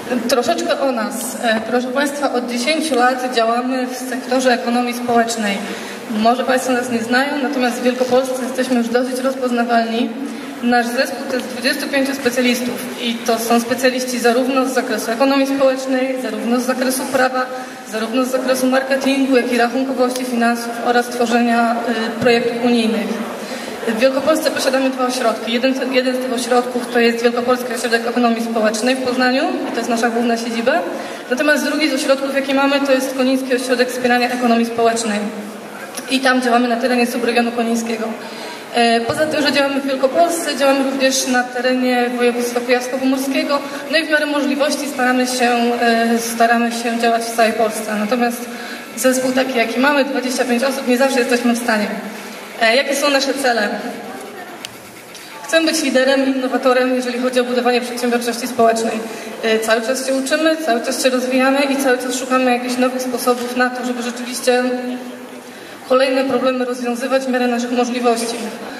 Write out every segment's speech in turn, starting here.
Troszeczkę o nas. Proszę Państwa, od 10 lat działamy w sektorze ekonomii społecznej. Może Państwo nas nie znają, natomiast w Wielkopolsce jesteśmy już dosyć rozpoznawalni. Nasz zespół to jest 25 specjalistów i to są specjaliści zarówno z zakresu ekonomii społecznej, zarówno z zakresu prawa, zarówno z zakresu marketingu, jak i rachunkowości, finansów oraz tworzenia projektów unijnych. W Wielkopolsce posiadamy 2 ośrodki. Jeden z tych ośrodków to jest Wielkopolski Ośrodek Ekonomii Społecznej w Poznaniu i to jest nasza główna siedziba. Natomiast drugi z ośrodków, jaki mamy, to jest Koniński Ośrodek Wspierania Ekonomii Społecznej. I tam działamy na terenie subregionu konińskiego. Poza tym, że działamy w Wielkopolsce, działamy również na terenie województwa kujawsko-pomorskiego. No i w miarę możliwości staramy się działać w całej Polsce. Natomiast zespół taki, jaki mamy, 25 osób, nie zawsze jesteśmy w stanie. Jakie są nasze cele? Chcemy być liderem, innowatorem, jeżeli chodzi o budowanie przedsiębiorczości społecznej. Cały czas się uczymy, cały czas się rozwijamy i cały czas szukamy jakichś nowych sposobów na to, żeby rzeczywiście kolejne problemy rozwiązywać w miarę naszych możliwości.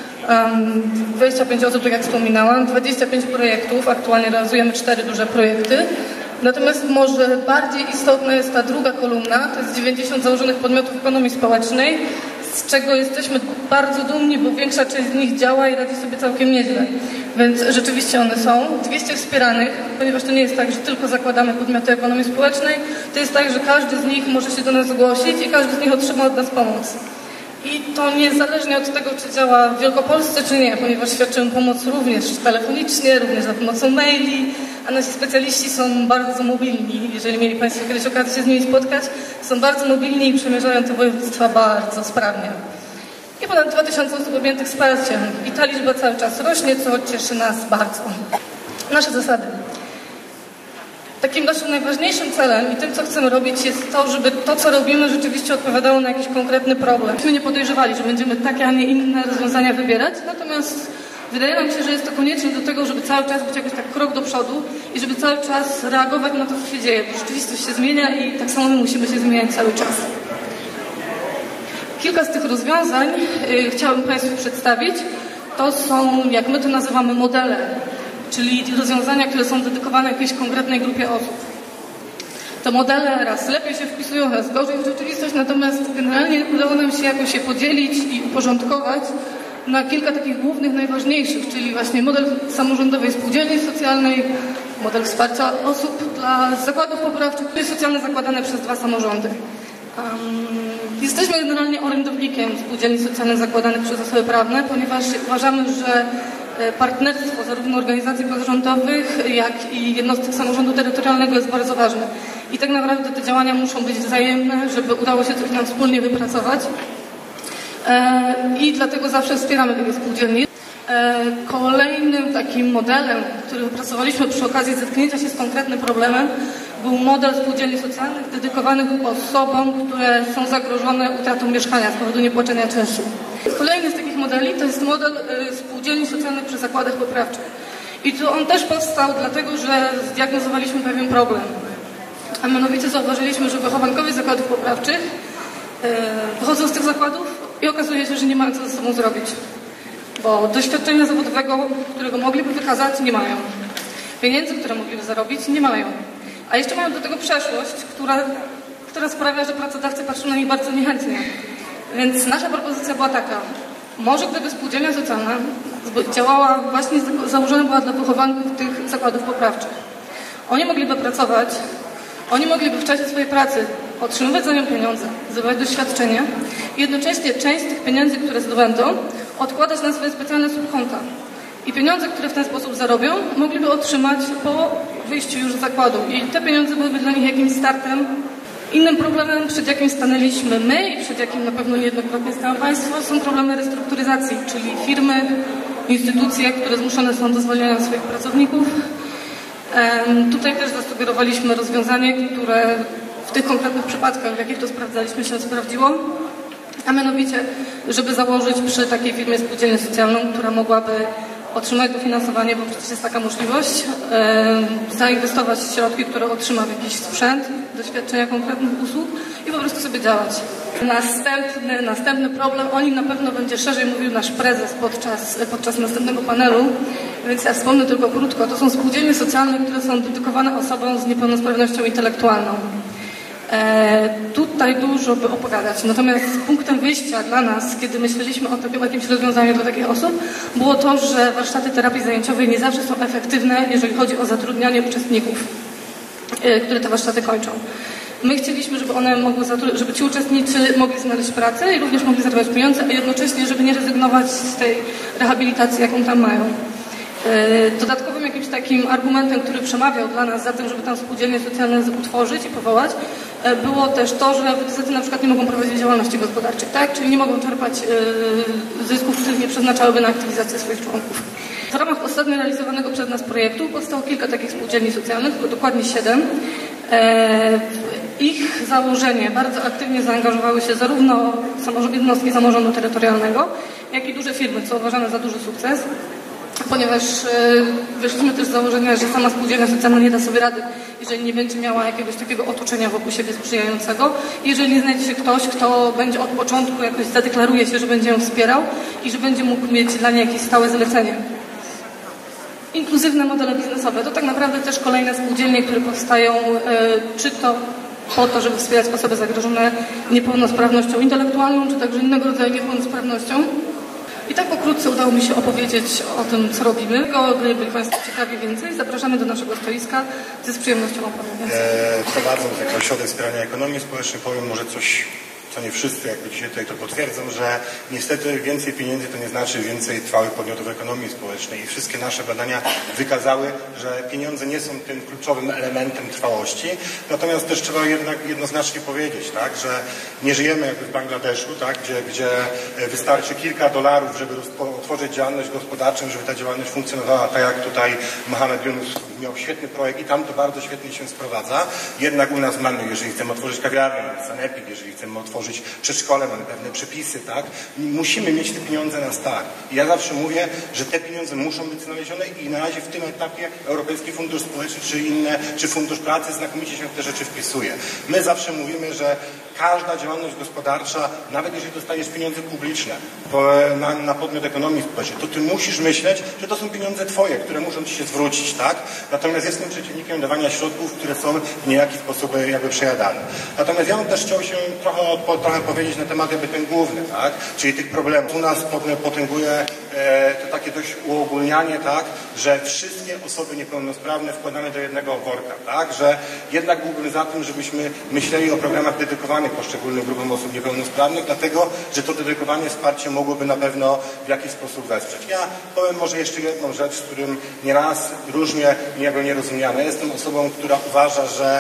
25 osób, tak jak wspominałam, 25 projektów, aktualnie realizujemy 4 duże projekty. Natomiast może bardziej istotna jest ta druga kolumna, to jest 90 założonych podmiotów ekonomii społecznej, z czego jesteśmy bardzo dumni, bo większa część z nich działa i radzi sobie całkiem nieźle. Więc rzeczywiście one są. 200 wspieranych, ponieważ to nie jest tak, że tylko zakładamy podmioty ekonomii społecznej, to jest tak, że każdy z nich może się do nas zgłosić i każdy z nich otrzyma od nas pomoc. I to niezależnie od tego, czy działa w Wielkopolsce, czy nie, ponieważ świadczymy pomoc również telefonicznie, również za pomocą maili, a nasi specjaliści są bardzo mobilni. Jeżeli mieli Państwo kiedyś okazję się z nimi spotkać, są bardzo mobilni i przemierzają te województwa bardzo sprawnie. I ponad 2000 osób objętych wsparciem. I ta liczba cały czas rośnie, co cieszy nas bardzo. Nasze zasady. Takim naszym najważniejszym celem i tym, co chcemy robić, jest to, żeby to, co robimy, rzeczywiście odpowiadało na jakiś konkretny problem. Myśmy nie podejrzewali, że będziemy takie, a nie inne rozwiązania wybierać, natomiast wydaje nam się, że jest to konieczne do tego, żeby cały czas być jakoś tak krok do przodu i żeby cały czas reagować na to, co się dzieje, bo rzeczywistość się zmienia i tak samo my musimy się zmieniać cały czas. Kilka z tych rozwiązań chciałabym Państwu przedstawić. To są, jak my to nazywamy, modele, czyli rozwiązania, które są dedykowane jakiejś konkretnej grupie osób. Te modele raz lepiej się wpisują, raz gorzej w rzeczywistość, natomiast generalnie udało nam się jakoś je podzielić i uporządkować na kilka takich głównych, najważniejszych, czyli właśnie model samorządowej spółdzielni socjalnej, model wsparcia osób dla zakładów poprawczych, które jest socjalne zakładane przez 2 samorządy. Jesteśmy generalnie orędownikiem spółdzielni socjalnych zakładanych przez osoby prawne, ponieważ uważamy, że partnerstwo zarówno organizacji pozarządowych, jak i jednostek samorządu terytorialnego jest bardzo ważne. I tak naprawdę te działania muszą być wzajemne, żeby udało się coś nam wspólnie wypracować. I dlatego zawsze wspieramy takie spółdzielnie. Kolejnym takim modelem, który wypracowaliśmy przy okazji zetknięcia się z konkretnym problemem, był model spółdzielni socjalnych dedykowanych osobom, które są zagrożone utratą mieszkania z powodu niepłacenia czynszu. Kolejny z takich modeli to jest model spółdzielni socjalnych przy zakładach poprawczych. I tu on też powstał dlatego, że zdiagnozowaliśmy pewien problem. A mianowicie zauważyliśmy, że wychowankowie zakładów poprawczych wychodzą z tych zakładów i okazuje się, że nie mają co ze sobą zrobić. Bo doświadczenia zawodowego, którego mogliby wykazać, nie mają. Pieniędzy, które mogliby zarobić, nie mają. A jeszcze mają do tego przeszłość, która sprawia, że pracodawcy patrzą na nich bardzo niechętnie. Więc nasza propozycja była taka. Może gdyby spółdzielnia socjalna działała właśnie, założona była dla wychowanków tych zakładów poprawczych. Oni mogliby pracować, oni mogliby w czasie swojej pracy otrzymywać za nią pieniądze, zdobywać doświadczenie i jednocześnie część z tych pieniędzy, które zdobędą, odkładać na swoje specjalne subkonta. I pieniądze, które w ten sposób zarobią, mogliby otrzymać po wyjściu już z zakładu. I te pieniądze byłyby dla nich jakimś startem. Innym problemem, przed jakim stanęliśmy my i przed jakim na pewno niejednokrotnie stało Państwo, są problemy restrukturyzacji, czyli firmy, instytucje, które zmuszone są do zwalniania swoich pracowników. Tutaj też zasugerowaliśmy rozwiązanie, które w tych konkretnych przypadkach, w jakich to sprawdzaliśmy, się sprawdziło, a mianowicie, żeby założyć przy takiej firmie spółdzielnię socjalną, która mogłaby otrzymać dofinansowanie, bo przecież jest taka możliwość, zainwestować środki, które otrzyma w jakiś sprzęt, doświadczenia konkretnych usług i po prostu sobie działać. Następny problem, o nim na pewno będzie szerzej mówił nasz prezes podczas następnego panelu, więc ja wspomnę tylko krótko. To są spółdzielnie socjalne, które są dedykowane osobom z niepełnosprawnością intelektualną. Tutaj dużo by opowiadać, natomiast punktem wyjścia dla nas, kiedy myśleliśmy o jakimś rozwiązaniu dla takich osób, było to, że warsztaty terapii zajęciowej nie zawsze są efektywne, jeżeli chodzi o zatrudnianie uczestników, które te warsztaty kończą. My chcieliśmy, żeby ci uczestnicy mogli znaleźć pracę i również mogli zarabiać pieniądze, a jednocześnie, żeby nie rezygnować z tej rehabilitacji, jaką tam mają. Dodatkowym jakimś takim argumentem, który przemawiał dla nas za tym, żeby tam spółdzielnie socjalne utworzyć i powołać, było też to, że WTZ-y na przykład nie mogą prowadzić działalności gospodarczej, tak? Czyli nie mogą czerpać zysków, których nie przeznaczałyby na aktywizację swoich członków. W ramach ostatnio realizowanego przez nas projektu powstało kilka takich spółdzielni socjalnych, dokładnie 7. Ich założenie bardzo aktywnie zaangażowały się zarówno jednostki samorządu terytorialnego, jak i duże firmy, co uważane za duży sukces, ponieważ wyszliśmy też z założenia, że sama spółdzielnia socjalna nie da sobie rady, jeżeli nie będzie miała jakiegoś takiego otoczenia wokół siebie sprzyjającego. Jeżeli nie znajdzie się ktoś, kto będzie od początku jakoś zadeklaruje się, że będzie ją wspierał i że będzie mógł mieć dla niej jakieś stałe zlecenie. Inkluzywne modele biznesowe to tak naprawdę też kolejne spółdzielnie, które powstają czy to po to, żeby wspierać osoby zagrożone niepełnosprawnością intelektualną, czy także innego rodzaju niepełnosprawnością. I tak pokrótce udało mi się opowiedzieć o tym, co robimy. Gdyby byli Państwo ciekawi więcej, zapraszamy do naszego stoiska, gdzie z przyjemnością opowiem więcej. Prowadząc jako Ośrodek Wspierania Ekonomii Społecznej, powiem może coś, co nie wszyscy jakby dzisiaj tutaj to potwierdzą, że niestety więcej pieniędzy to nie znaczy więcej trwałych podmiotów ekonomii społecznej i wszystkie nasze badania wykazały, że pieniądze nie są tym kluczowym elementem trwałości. Natomiast też trzeba jednak jednoznacznie powiedzieć, tak, że nie żyjemy jakby w Bangladeszu, tak, gdzie wystarczy kilka dolarów, żeby otworzyć działalność gospodarczą, żeby ta działalność funkcjonowała tak jak tutaj Mohamed Yunus miał świetny projekt i tam to bardzo świetnie się sprowadza. Jednak u nas mamy, jeżeli chcemy otworzyć kawiarnię, mamy sanepid, jeżeli chcemy otworzyć przedszkole, mamy pewne przepisy, tak? Musimy mieć te pieniądze na start. I ja zawsze mówię, że te pieniądze muszą być znalezione i na razie w tym etapie Europejski Fundusz Społeczny czy Fundusz Pracy znakomicie się w te rzeczy wpisuje. My zawsze mówimy, że każda działalność gospodarcza, nawet jeżeli dostajesz pieniądze publiczne na podmiot ekonomii społecznej, to ty musisz myśleć, że to są pieniądze twoje, które muszą ci się zwrócić, tak? Natomiast jestem przeciwnikiem dawania środków, które są w niejaki sposób jakby przejadane. Natomiast ja bym też chciał się trochę powiedzieć na temat jakby ten główny, tak? Czyli tych problemów. U nas potęguje to takie dość uogólnianie, tak? Że wszystkie osoby niepełnosprawne wkładane do jednego worka, tak? Że jednak byłbym za tym, żebyśmy myśleli o programach dedykowanych poszczególnym grupom osób niepełnosprawnych, dlatego, że to dedykowane wsparcie mogłoby na pewno w jakiś sposób wesprzeć. Ja powiem może jeszcze jedną rzecz, z którym nieraz różnie niego nie rozumiane. Jestem osobą, która uważa, że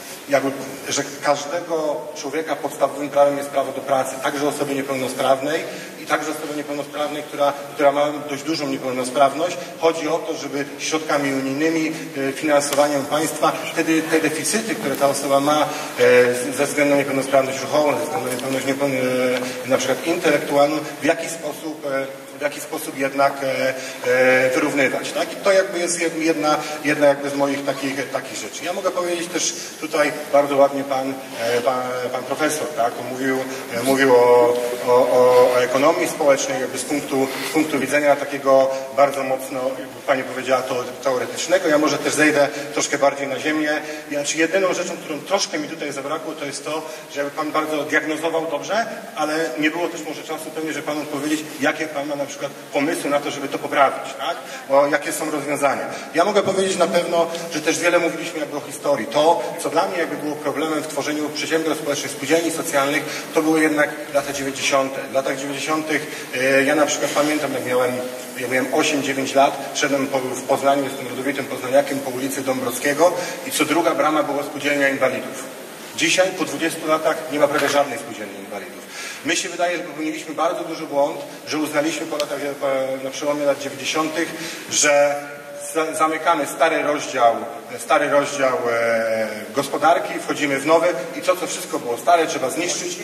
każdego człowieka podstawowym prawem jest prawo do pracy, także osobie niepełnosprawnej i także osobie niepełnosprawnej, która ma dość dużą niepełnosprawność. Chodzi o to, żeby środkami unijnymi, finansowaniem państwa, wtedy te deficyty, które ta osoba ma ze względu na niepełnosprawność ruchową, ze względu na niepełnosprawność na przykład intelektualną, w jaki sposób jednak wyrównywać. Tak? I to jakby jest jedna jakby z moich takich rzeczy. Ja mogę powiedzieć też tutaj bardzo ładnie pan profesor, tak? Mówił o ekonomii społecznej jakby z punktu widzenia takiego bardzo mocno, jakby pani powiedziała, teoretycznego. Ja może też zejdę troszkę bardziej na ziemię. Znaczy jedyną rzeczą, którą troszkę mi tutaj zabrakło, to jest to, że jakby pan bardzo diagnozował dobrze, ale nie było też może czasu pewnie, że panu odpowiedzieć, jakie pan ma na przykład pomysły na to, żeby to poprawić, tak? Bo jakie są rozwiązania. Ja mogę powiedzieć na pewno, że też wiele mówiliśmy jakby o historii. To, co dla mnie jakby było problemem w tworzeniu przedsiębiorstw społecznych, spółdzielni socjalnych, to były jednak lata 90. W latach 90. Ja na przykład pamiętam, jak miałem 8-9 lat, szedłem w Poznaniu, jestem rodowitym poznaniakiem, po ulicy Dąbrowskiego i co druga brama była spółdzielnia inwalidów. Dzisiaj, po 20 latach, nie ma prawie żadnej spółdzielni inwalidów. My się wydaje, że popełniliśmy bardzo duży błąd, że uznaliśmy na przełomie lat 90., że zamykamy stary rozdział gospodarki, wchodzimy w nowy i to, co wszystko było stare, trzeba zniszczyć.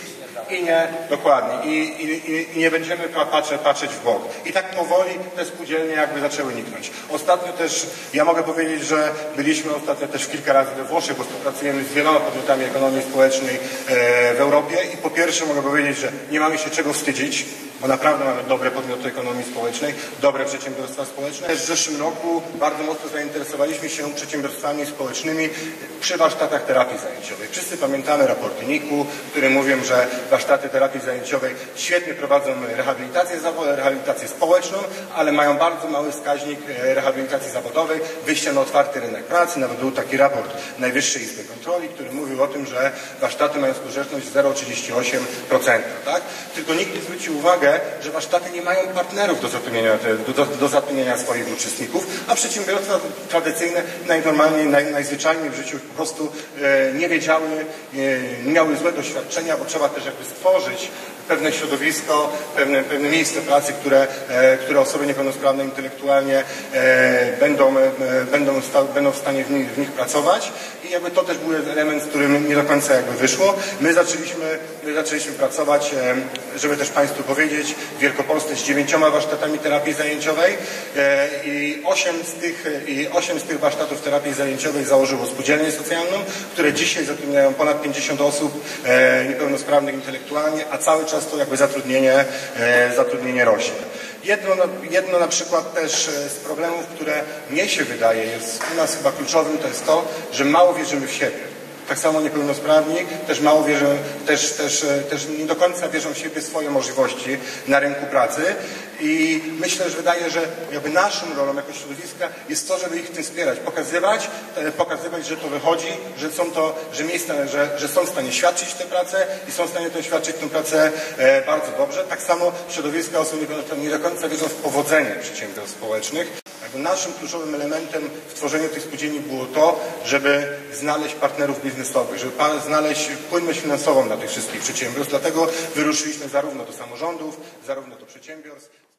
i nie, dokładnie, i nie będziemy patrzeć w bok. I tak powoli te spółdzielnie jakby zaczęły niknąć. Ostatnio też, ja mogę powiedzieć, że byliśmy ostatnio też kilka razy we Włoszech, bo współpracujemy z wieloma podmiotami ekonomii społecznej w Europie i po pierwsze mogę powiedzieć, że nie mamy się czego wstydzić, bo naprawdę mamy dobre podmioty ekonomii społecznej, dobre przedsiębiorstwa społeczne. W zeszłym roku bardzo mocno zainteresowaliśmy się przedsiębiorstwami społecznymi przy warsztatach terapii zajęciowej. Wszyscy pamiętamy raporty NIK-u, które mówią, że warsztaty terapii zajęciowej świetnie prowadzą rehabilitację społeczną, ale mają bardzo mały wskaźnik rehabilitacji zawodowej, wyjścia na otwarty rynek pracy. Nawet był taki raport Najwyższej Izby Kontroli, który mówił o tym, że warsztaty mają skuteczność 0,38%. Tak? Tylko nikt nie zwrócił uwagi, że warsztaty nie mają partnerów do zatrudnienia swoich uczestników, a przedsiębiorstwa tradycyjne najnormalniej, najzwyczajniej w życiu po prostu nie wiedziały, miały złe doświadczenia, bo trzeba też jakby stworzyć pewne środowisko, pewne miejsce pracy, które osoby niepełnosprawne intelektualnie będą w stanie w nich pracować i jakby to też był element, z którym nie do końca jakby wyszło. My zaczęliśmy pracować, żeby też Państwu powiedzieć, w Wielkopolsce z 9 warsztatami terapii zajęciowej i 8 z tych warsztatów terapii zajęciowej założyło spółdzielnię socjalną, które dzisiaj zatrudniają ponad 50 osób niepełnosprawnych intelektualnie, a cały czas to jakby zatrudnienie rośnie. Jedno na przykład też z problemów, które mnie się wydaje jest u nas chyba kluczowym, to jest to, że mało wierzymy w siebie. Tak samo niepełnosprawni też mało wierzą, też nie do końca wierzą w siebie, swoje możliwości na rynku pracy i myślę, że wydaje, że jakby naszą rolą jako środowiska jest to, żeby ich w tym wspierać, pokazywać, że to wychodzi, że są w stanie świadczyć tę pracę i są w stanie świadczyć tę pracę bardzo dobrze. Tak samo środowiska osób niepełnosprawnych nie do końca wierzą w powodzenie przedsiębiorstw społecznych. Naszym kluczowym elementem w tworzeniu tych spółdzielni było to, żeby znaleźć partnerów biznesowych, żeby znaleźć płynność finansową dla tych wszystkich przedsiębiorstw. Dlatego wyruszyliśmy zarówno do samorządów, zarówno do przedsiębiorstw.